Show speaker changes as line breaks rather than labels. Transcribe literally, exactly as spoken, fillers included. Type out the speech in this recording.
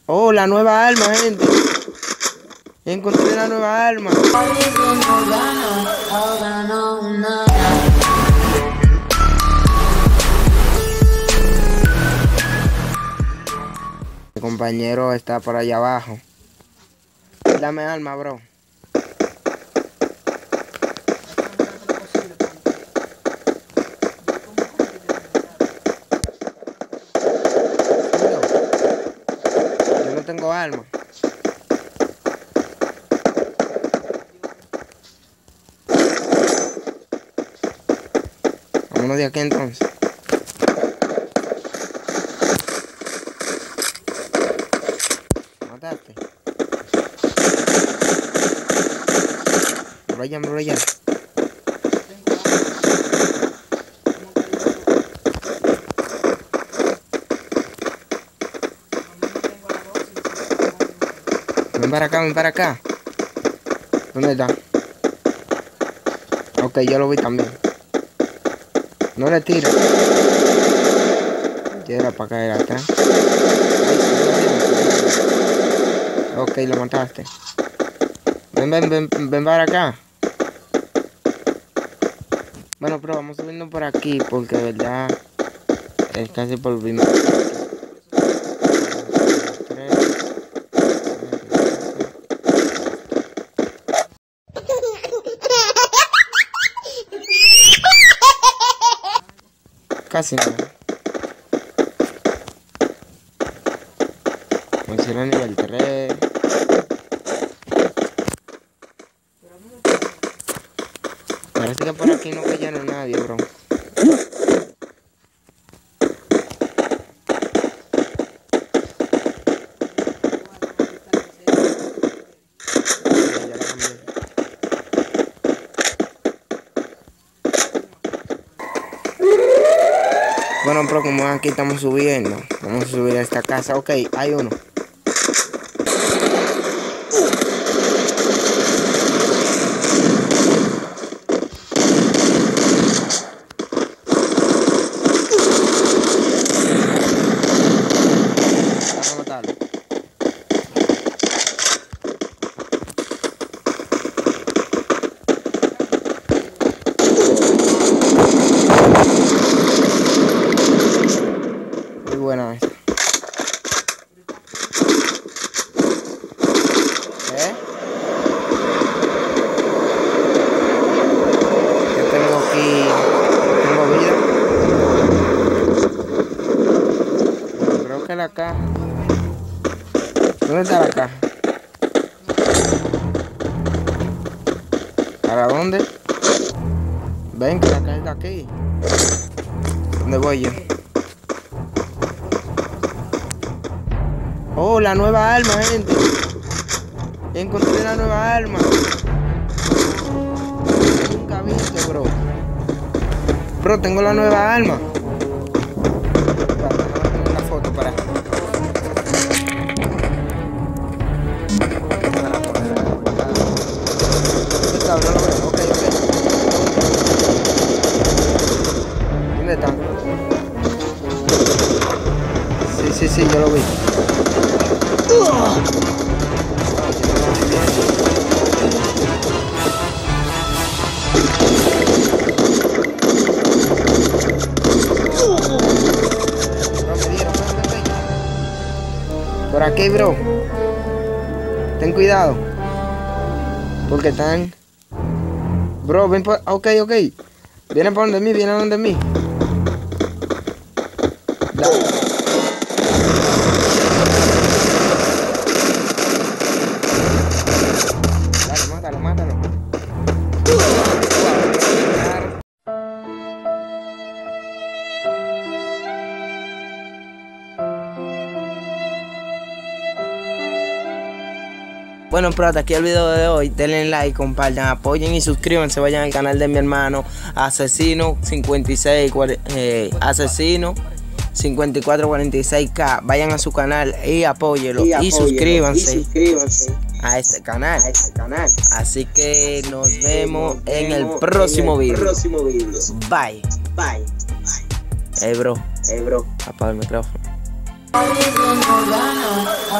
Oh, la nueva arma, gente. Encontré la nueva arma. Mi compañero está por allá abajo. Dame arma, bro. Yo no tengo arma. Vámonos de aquí entonces. Mataste. Brian, Brian. Ven para acá, ven para acá. ¿Dónde está? Ok, yo lo vi también. No le tires. Ya era para caer atrás. Ok, lo mataste. Ven, ven, ven, ven para acá. Bueno, pero vamos subiendo por aquí porque de verdad es casi por el mismo. Casi no. Funciona a nivel tres. Parece que por aquí no cayeron nadie, bro. Bueno, pero como aquí estamos subiendo, vamos a subir a esta casa. Ok, hay uno. Vamos a matarlo. Muy buena esta. ¿Eh? Yo tengo aquí, tengo vida. Creo que la caja. ¿Dónde está la caja? ¿Para dónde? Ven que la caja está aquí. ¿Dónde voy yo? Oh, la nueva arma, gente. Encontré la nueva arma. Nunca he visto, bro. Bro, tengo la nueva arma. Vamos a poner la foto para. No lo veo. Ok, ok. ¿Dónde están? Sí, sí, sí, yo lo vi. Por aquí, bro. Ten cuidado. Porque están. Bro, ven por. Ok, ok. Vienen por donde mí, vienen donde mí. Dale. Dale, mátalo, mátalo. Bueno, pero hasta aquí el video de hoy. Denle like, compartan, apoyen y suscríbanse. Vayan al canal de mi hermano Asesino cincuenta y seis, eh, Asesino cincuenta y cuatro cuarenta y seis K. Vayan a su canal y apóyelo. Y, y, suscríbanse, y suscríbanse a este canal. A este canal. Así que nos vemos en el próximo video. Bye. Bye. Hey, bro. Hey, bro. Apaga el micrófono.